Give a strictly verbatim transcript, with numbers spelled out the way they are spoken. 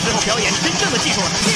时候表演真正的技术了。